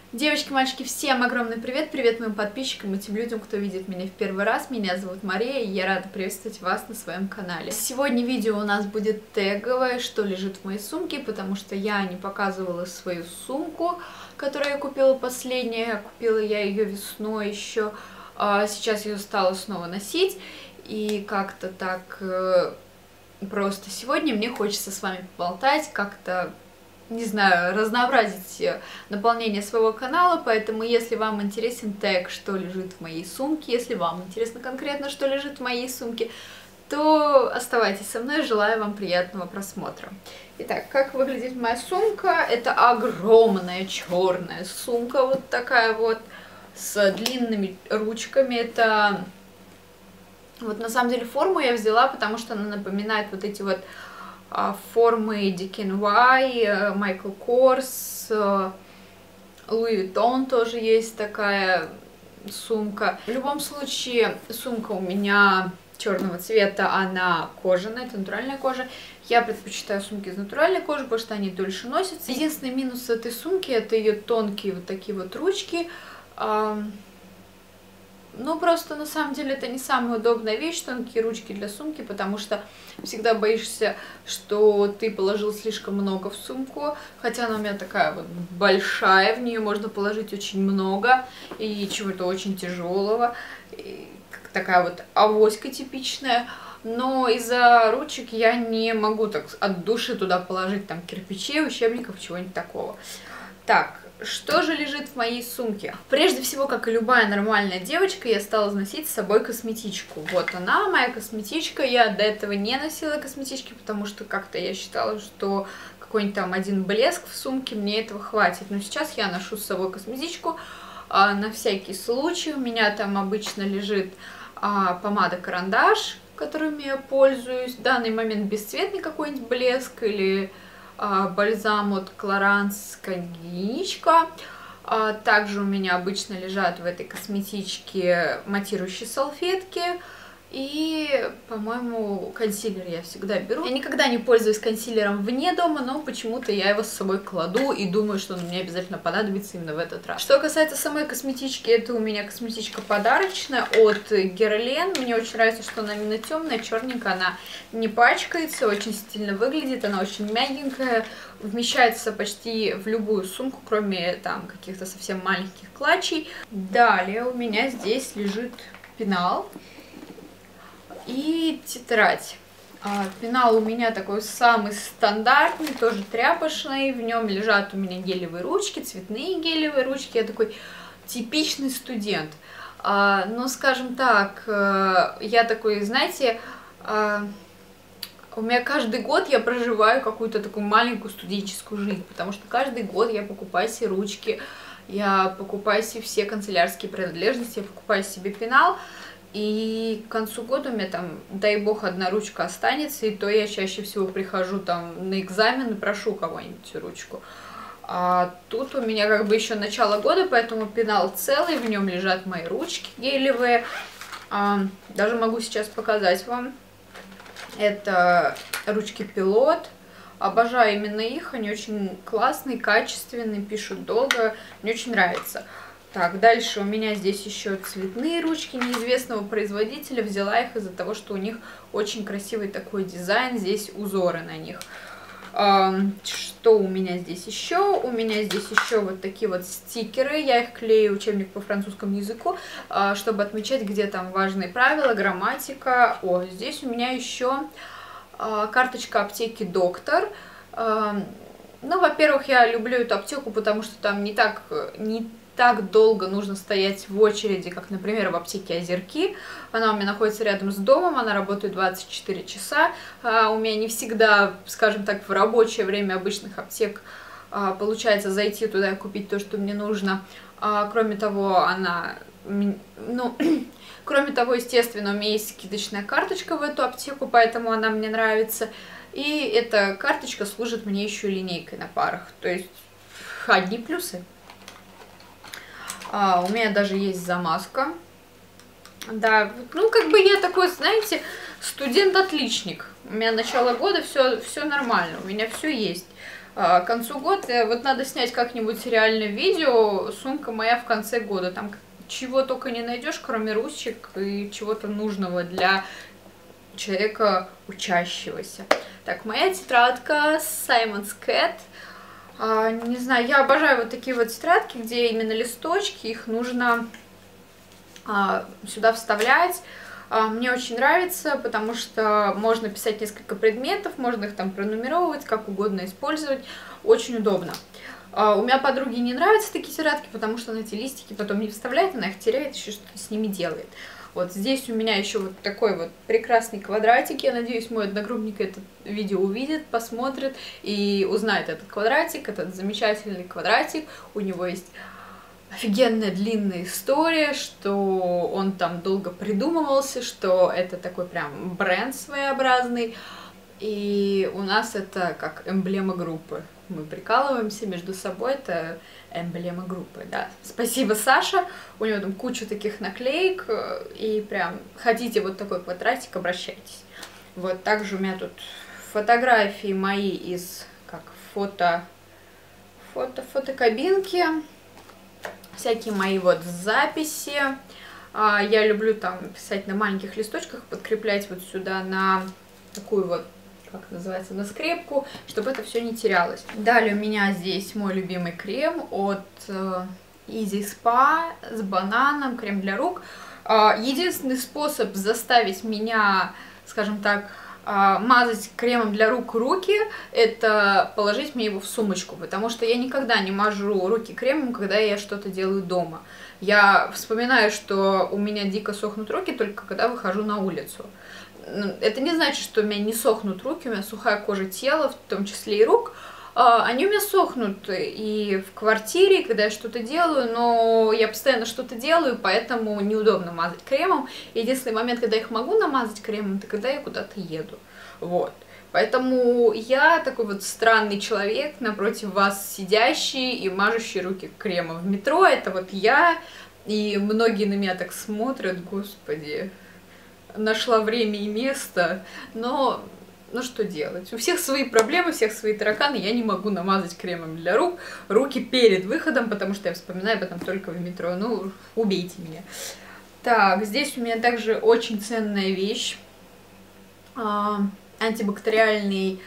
Девочки, мальчики, всем огромный привет! Привет моим подписчикам и тем людям, кто видит меня в первый раз. Меня зовут Мария, и я рада приветствовать вас на своем канале. Сегодня видео у нас будет теговое, что лежит в моей сумке, потому что я не показывала свою сумку, которую я купила последняя. Купила я ее весной еще, сейчас ее стала снова носить, и как-то так просто сегодня мне хочется с вами поболтать, как-то, не знаю, разнообразить наполнение своего канала, поэтому если вам интересен тег, что лежит в моей сумке, если вам интересно конкретно, что лежит в моей сумке, то оставайтесь со мной, желаю вам приятного просмотра. Итак, как выглядит моя сумка? Это огромная черная сумка, вот такая вот, с длинными ручками. Это, вот на самом деле форму я взяла, потому что она напоминает вот эти вот формы DKNY, Michael Kors, Louis Vuitton тоже есть такая сумка. В любом случае, сумка у меня черного цвета, она кожаная, это натуральная кожа. Я предпочитаю сумки из натуральной кожи, потому что они дольше носятся. Единственный минус этой сумки — это ее тонкие вот такие вот ручки. Ну, просто, на самом деле, это не самая удобная вещь, тонкие ручки для сумки, потому что всегда боишься, что ты положил слишком много в сумку, хотя она у меня такая вот большая, в нее можно положить очень много, и чего-то очень тяжелого, такая вот авоська типичная, но из-за ручек я не могу так от души туда положить там кирпичей, учебников, чего-нибудь такого. Так. Что же лежит в моей сумке? Прежде всего, как и любая нормальная девочка, я стала носить с собой косметичку. Вот она, моя косметичка. Я до этого не носила косметички, потому что как-то я считала, что какой-нибудь там один блеск в сумке, мне этого хватит. Но сейчас я ношу с собой косметичку на всякий случай. У меня там обычно лежит помада-карандаш, которыми я пользуюсь. В данный момент бесцветный какой-нибудь блеск или бальзам от Clarins гигиеничка. Также у меня обычно лежат в этой косметичке матирующие салфетки. И, по-моему, консилер я всегда беру. Я никогда не пользуюсь консилером вне дома, но почему-то я его с собой кладу и думаю, что он мне обязательно понадобится именно в этот раз. Что касается самой косметички, это у меня косметичка подарочная от Guerlain. Мне очень нравится, что она именно темная, черненькая, она не пачкается, очень стильно выглядит, она очень мягенькая, вмещается почти в любую сумку, кроме там каких-то совсем маленьких клатчей. Далее у меня здесь лежит пенал и тетрадь. Пенал у меня такой самый стандартный, тоже тряпочный. В нем лежат у меня гелевые ручки, цветные гелевые ручки. Я такой типичный студент. Но, скажем так, я такой, знаете, у меня каждый год я проживаю какую-то такую маленькую студенческую жизнь, потому что каждый год я покупаю себе ручки, я покупаю себе все канцелярские принадлежности, я покупаю себе пенал. И к концу года у меня там, дай бог, одна ручка останется, и то я чаще всего прихожу там на экзамен и прошу кого-нибудь ручку. А тут у меня как бы еще начало года, поэтому пенал целый, в нем лежат мои ручки гелевые. Даже могу сейчас показать вам. Это ручки Пилот. Обожаю именно их, они очень классные, качественные, пишут долго, мне очень нравится. Так, дальше у меня здесь еще цветные ручки неизвестного производителя. Взяла их из-за того, что у них очень красивый такой дизайн, здесь узоры на них. Что у меня здесь еще? У меня здесь еще вот такие вот стикеры. Я их клею, учебник по французскому языку, чтобы отмечать, где там важные правила, грамматика. О, здесь у меня еще карточка аптеки Доктор. Ну, во-первых, я люблю эту аптеку, потому что там не так долго нужно стоять в очереди, как, например, в аптеке Озерки. Она у меня находится рядом с домом, она работает 24 часа. У меня не всегда, скажем так, в рабочее время обычных аптек получается зайти туда и купить то, что мне нужно. Кроме того, кроме того, естественно, у меня есть скидочная карточка в эту аптеку, поэтому она мне нравится. И эта карточка служит мне еще линейкой на парах. То есть одни плюсы. У меня даже есть замазка. Да, ну как бы я такой, знаете, студент-отличник. У меня начало года, все нормально, у меня все есть. К концу года вот надо снять как-нибудь реальное видео, сумка моя в конце года, там чего только не найдешь, кроме ручек и чего-то нужного для человека учащегося. Так, моя тетрадка Simon's Cat. Не знаю, я обожаю вот такие вот тетрадки, где именно листочки, их нужно сюда вставлять. Мне очень нравится, потому что можно писать несколько предметов, можно их там пронумеровывать, как угодно использовать. Очень удобно. У меня подруге не нравятся такие тетрадки, потому что она эти листики потом не вставляет, она их теряет, еще что-то с ними делает. Вот здесь у меня еще вот такой вот прекрасный квадратик. Я надеюсь, мой одногруппник это видео увидит, посмотрит и узнает этот квадратик, этот замечательный квадратик. У него есть офигенная длинная история, что он там долго придумывался, что это такой прям бренд своеобразный. И у нас это как эмблема группы. Мы прикалываемся между собой, это эмблема группы, да. Спасибо, Саша, у него там куча таких наклеек, и прям хотите вот такой квадратик, обращайтесь. Вот, также у меня тут фотографии мои из как фотокабинки, всякие мои вот записи. Я люблю там писать на маленьких листочках, подкреплять вот сюда на такую вот, как называется, на скрепку, чтобы это все не терялось. Далее у меня здесь мой любимый крем от Easy Spa с бананом, крем для рук. Единственный способ заставить меня, скажем так, мазать кремом для рук руки, это положить мне его в сумочку, потому что я никогда не мажу руки кремом, когда я что-то делаю дома. Я вспоминаю, что у меня дико сохнут руки только когда выхожу на улицу. Это не значит, что у меня не сохнут руки, у меня сухая кожа тела, в том числе и рук. Они у меня сохнут и в квартире, когда я что-то делаю, но я постоянно что-то делаю, поэтому неудобно мазать кремом. Единственный момент, когда я их могу намазать кремом, это когда я куда-то еду. Вот. Поэтому я такой вот странный человек, напротив вас сидящий и мажущий руки кремом в метро. Это вот я, и многие на меня так смотрят, господи, нашла время и место, но... Ну что делать? У всех свои проблемы, у всех свои тараканы. Я не могу намазать кремом для рук руки перед выходом, потому что я вспоминаю об этом только в метро. Ну, убейте меня. Так, здесь у меня также очень ценная вещь. Антибактериальный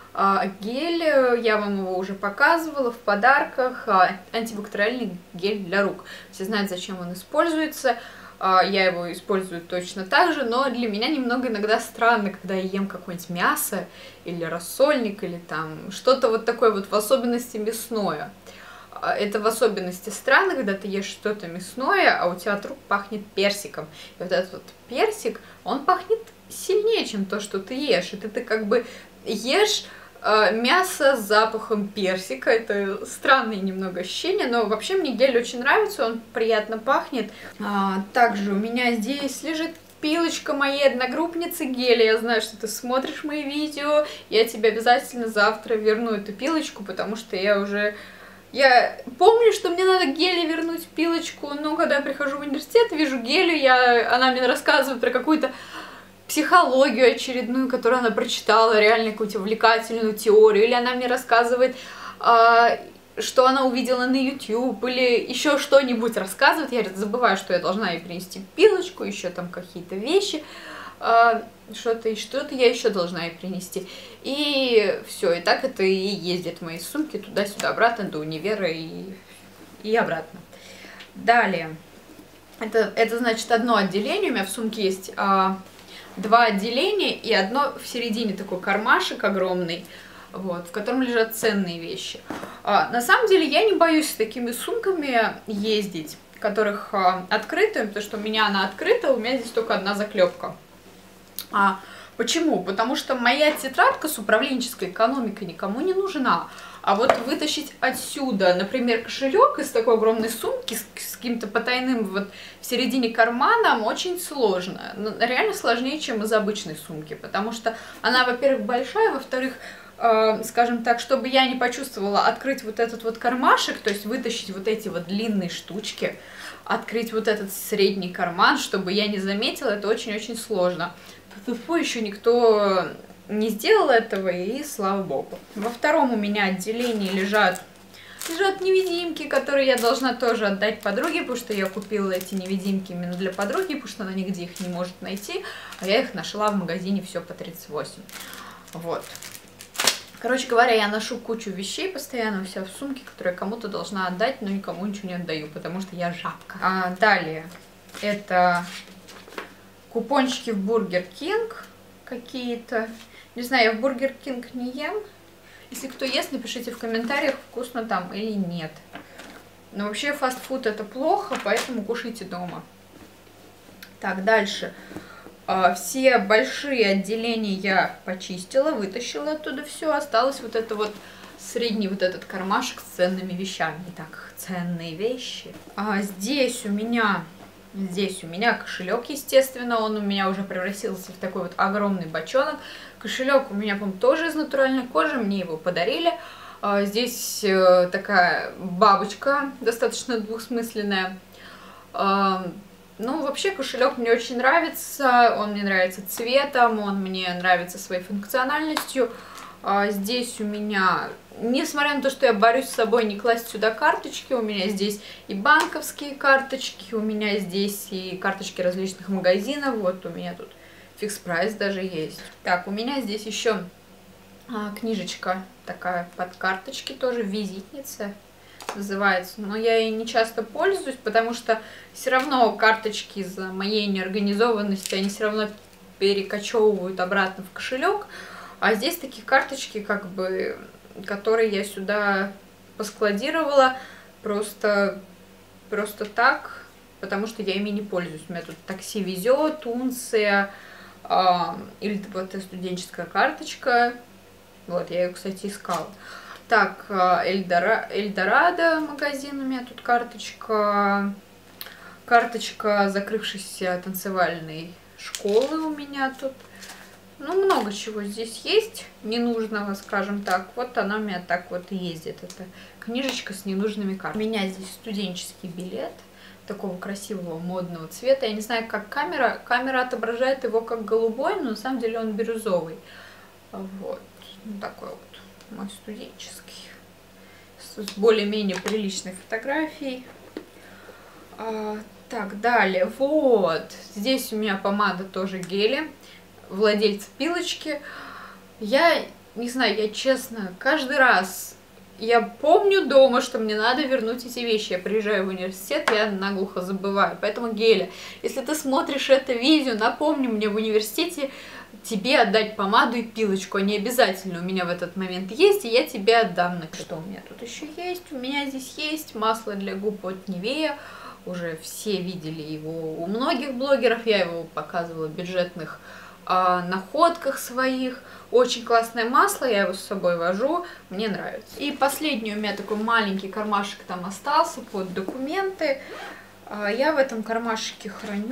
гель. Я вам его уже показывала в подарках. Антибактериальный гель для рук. Все знают, зачем он используется. Я его использую точно так же, но для меня немного иногда странно, когда я ем какое-нибудь мясо или рассольник, или там что-то вот такое вот, в особенности мясное. Это в особенности странно, когда ты ешь что-то мясное, а у тебя от рук пахнет персиком. И вот этот вот персик, он пахнет сильнее, чем то, что ты ешь. И ты как бы ешь мясо с запахом персика. Это странное немного ощущение, но вообще мне гель очень нравится, он приятно пахнет. Также у меня здесь лежит пилочка моей одногруппницы геля. Я знаю, что ты смотришь мои видео, я тебе обязательно завтра верну эту пилочку, потому что я помню, что мне надо геле вернуть пилочку, но когда я прихожу в университет, вижу гелю, она мне рассказывает про какую-то психологию очередную, которую она прочитала, реально какую-то увлекательную теорию, или она мне рассказывает, что она увидела на YouTube, или еще что-нибудь рассказывает, я забываю, что я должна ей принести пилочку, еще там какие-то вещи, что-то я еще должна ей принести. И все, и так это и ездит в моей сумке туда-сюда, обратно до универа и обратно. Далее, это значит одно отделение, у меня в сумке есть... два отделения и одно в середине такой кармашек огромный, вот, в котором лежат ценные вещи. На самом деле я не боюсь с такими сумками ездить, которых открытые, потому что у меня она открыта, у меня здесь только одна заклепка. Почему? Потому что моя тетрадка с управленческой экономикой никому не нужна. А вот вытащить отсюда, например, кошелек из такой огромной сумки с каким-то потайным вот в середине карманом очень сложно. Реально сложнее, чем из обычной сумки, потому что она, во-первых, большая, во-вторых, скажем так, чтобы я не почувствовала открыть вот этот вот кармашек, то есть вытащить вот эти вот длинные штучки, открыть вот этот средний карман, чтобы я не заметила, это очень-очень сложно. Еще никто не сделала этого, и слава богу. Во втором у меня отделении лежат невидимки, которые я должна тоже отдать подруге, потому что я купила эти невидимки именно для подруги, потому что она нигде их не может найти, а я их нашла в магазине все по 38. Вот. Короче говоря, я ношу кучу вещей постоянно у себя в сумке, которые я кому-то должна отдать, но никому ничего не отдаю, потому что я жабка. Далее, это купончики в Бургер Кинг какие-то. Не знаю, я в Бургер Кинг не ем. Если кто ест, напишите в комментариях, вкусно там или нет. Но вообще фастфуд это плохо, поэтому кушайте дома. Так, дальше. Все большие отделения я почистила, вытащила оттуда все. Осталось вот это вот средний вот этот кармашек с ценными вещами. Итак, ценные вещи. Здесь у меня кошелек, естественно, он у меня уже превратился в такой вот огромный бочонок. Кошелек у меня, по-моему, тоже из натуральной кожи, мне его подарили. Здесь такая бабочка, достаточно двухсмысленная. Ну, вообще кошелек мне очень нравится, он мне нравится цветом, он мне нравится своей функциональностью. Здесь у меня, несмотря на то, что я борюсь с собой не класть сюда карточки, у меня здесь и банковские карточки, у меня здесь и карточки различных магазинов, вот у меня тут фикс прайс даже есть. Так, у меня здесь еще книжечка такая под карточки, тоже визитница называется, но я ей не часто пользуюсь, потому что все равно карточки из-за моей неорганизованности, они все равно перекочевывают обратно в кошелек. А здесь такие карточки, как бы, которые я сюда поскладировала просто так, потому что я ими не пользуюсь. У меня тут такси везет, Унция, или вот студенческая карточка. Вот, я ее, кстати, искала. Так, Эльдорадо магазин, у меня тут карточка закрывшейся танцевальной школы у меня тут. Ну, много чего здесь есть ненужного, скажем так. Вот она у меня так вот и ездит. Это книжечка с ненужными картами. У меня здесь студенческий билет такого красивого модного цвета. Я не знаю, как камера. Камера отображает его как голубой, но на самом деле он бирюзовый. Вот. Ну, такой вот мой студенческий. С более-менее приличной фотографией. Так, далее. Вот. Здесь у меня помада тоже гели. Владельца пилочки. Я не знаю, я честно, каждый раз я помню дома, что мне надо вернуть эти вещи. Я приезжаю в университет, я наглухо забываю. Поэтому, Геля, если ты смотришь это видео, напомни мне в университете тебе отдать помаду и пилочку. Они обязательно у меня в этот момент есть, и я тебе отдам. Что у меня тут еще есть? У меня здесь есть масло для губ от Nivea. Уже все видели его у многих блогеров. Я его показывала в бюджетных находках своих. Очень классное масло, я его с собой вожу, мне нравится. И последний у меня такой маленький кармашек там остался под документы. Я в этом кармашке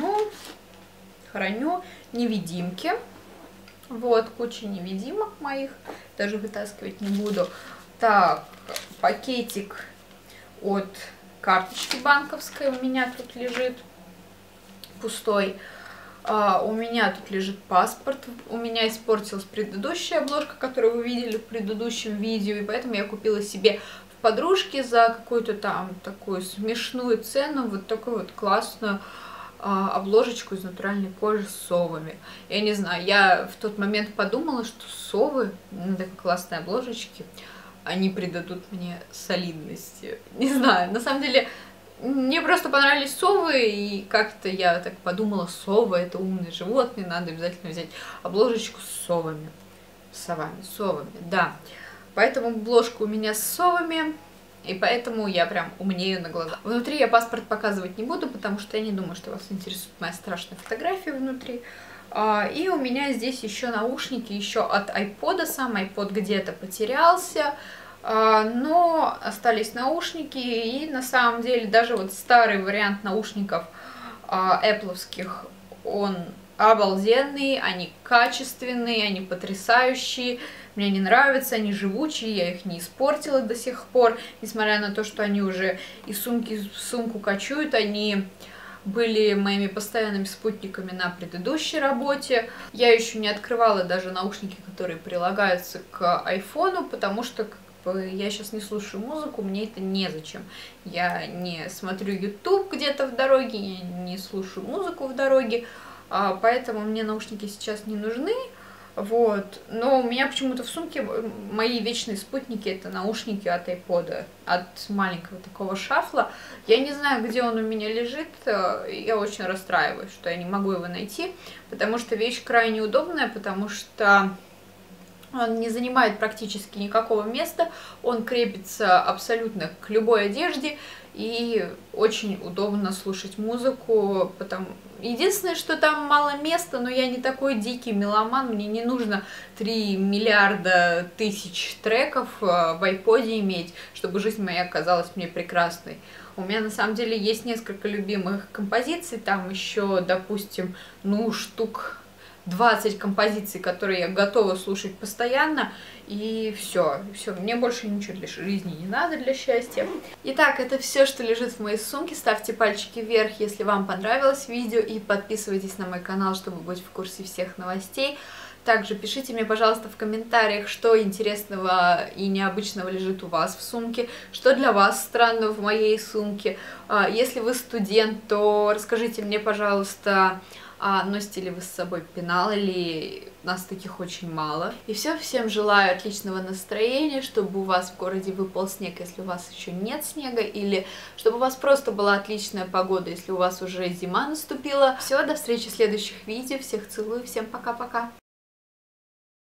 храню невидимки. Вот, куча невидимок моих, даже вытаскивать не буду. Так, пакетик от карточки банковской у меня тут лежит, пустой. У меня тут лежит паспорт, у меня испортилась предыдущая обложка, которую вы видели в предыдущем видео, и поэтому я купила себе в подружке за какую-то там такую смешную цену вот такую вот классную обложечку из натуральной кожи с совами. Я не знаю, я в тот момент подумала, что совы, такие классные обложечки, они придадут мне солидности. Не знаю, на самом деле... Мне просто понравились совы, и как-то я так подумала, совы это умные животные, надо обязательно взять обложечку с совами. Совами, да. Поэтому обложка у меня с совами, и поэтому я прям умнею на глаза. Внутри я паспорт показывать не буду, потому что я не думаю, что вас интересует моя страшная фотография внутри. И у меня здесь еще наушники, еще от iPod, сам iPod где-то потерялся. Но остались наушники, и на самом деле даже вот старый вариант наушников Apple'овских, он обалденный, они качественные, они потрясающие, мне они нравятся, они живучие, я их не испортила до сих пор, несмотря на то, что они уже из сумки в сумку кочуют, они были моими постоянными спутниками на предыдущей работе. Я еще не открывала даже наушники, которые прилагаются к айфону, потому что я сейчас не слушаю музыку, мне это незачем. Я не смотрю YouTube где-то в дороге, я не слушаю музыку в дороге, поэтому мне наушники сейчас не нужны. Вот. Но у меня почему-то в сумке мои вечные спутники — это наушники от iPod, от маленького такого шафла. Я не знаю, где он у меня лежит, я очень расстраиваюсь, что я не могу его найти, потому что вещь крайне удобная, потому что он не занимает практически никакого места, он крепится абсолютно к любой одежде, и очень удобно слушать музыку. Единственное, что там мало места, но я не такой дикий меломан, мне не нужно 3 миллиарда тысяч треков в iPod иметь, чтобы жизнь моя казалась мне прекрасной. У меня на самом деле есть несколько любимых композиций, там еще, допустим, штук 20 композиций, которые я готова слушать постоянно, и все, мне больше ничего для жизни не надо, для счастья. Итак, это все, что лежит в моей сумке. Ставьте пальчики вверх, если вам понравилось видео, и подписывайтесь на мой канал, чтобы быть в курсе всех новостей. Также пишите мне, пожалуйста, в комментариях, что интересного и необычного лежит у вас в сумке, что для вас странного в моей сумке. Если вы студент, то расскажите мне, пожалуйста, носите ли вы с собой пенал, или нас таких очень мало. И все, всем желаю отличного настроения, чтобы у вас в городе выпал снег, если у вас еще нет снега, или чтобы у вас просто была отличная погода, если у вас уже зима наступила. Все, до встречи в следующих видео, всех целую, всем пока-пока.